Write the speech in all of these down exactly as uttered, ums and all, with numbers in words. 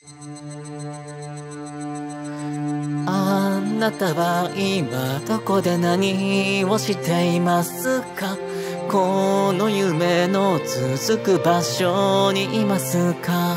あなたは今どこで何をしていますか？この夢の続く場所にいますか？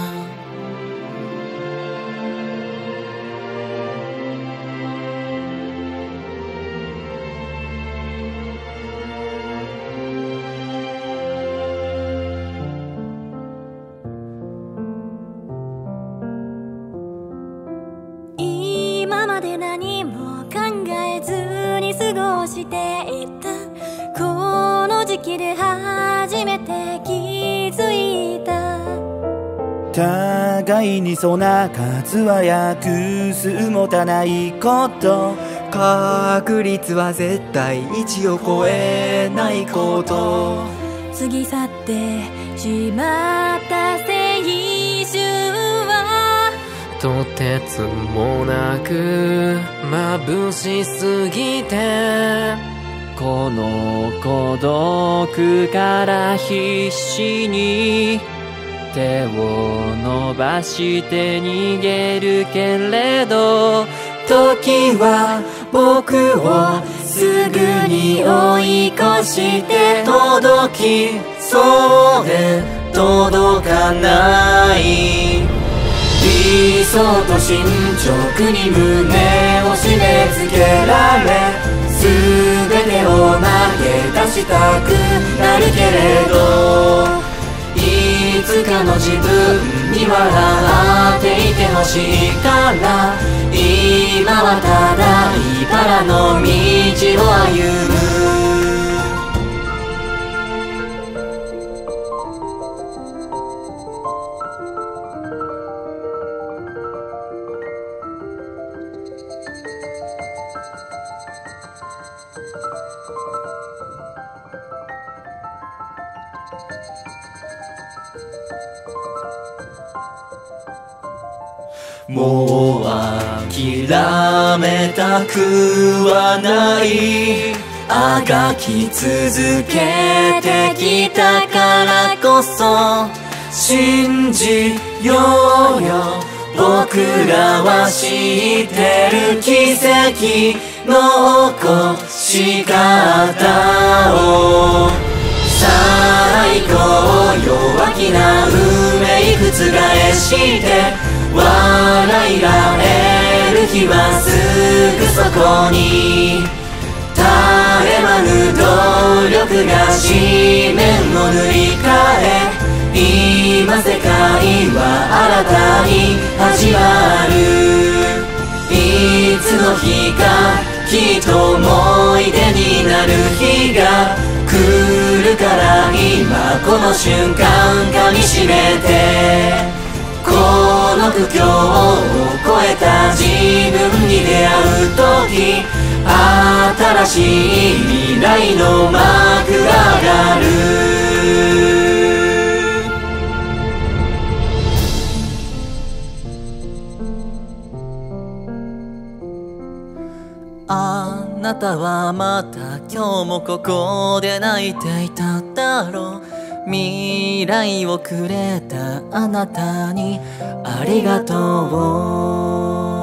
今まで何も考えずに過ごしていたこの時期で初めて気づいた互いにそな数は約数持たないこと確率は絶対いちを超えないこと過ぎ去ってしまった青春はとてつもなく眩しすぎてこの孤独から必死に手を伸ばして逃げるけれど時は僕をすぐに追い越して届きそうで届かない理想と進捗に胸を締め付けられ全てを投げ出したくなるけれどいつかの自分に笑っていてほしいから今はただ茨の道を歩むもう諦めたくはないあがき続けてきたからこそ信じようよ僕らは知ってる奇跡の起こし方を最高弱気な運命覆して笑いられる日はすぐそこに絶え間ぬ努力が紙面を塗り替え今世界は新たに始まるいつの日かきっと思い出になる日が来るから今この瞬間噛みしめてこの苦境を越えた自分に出会う時新しい未来の幕が上がるあなたはまた今日もここで泣いていただろう未来をくれたあなたにありがとう